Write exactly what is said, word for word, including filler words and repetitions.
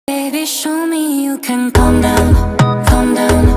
Baby, show me you can calm down, calm down.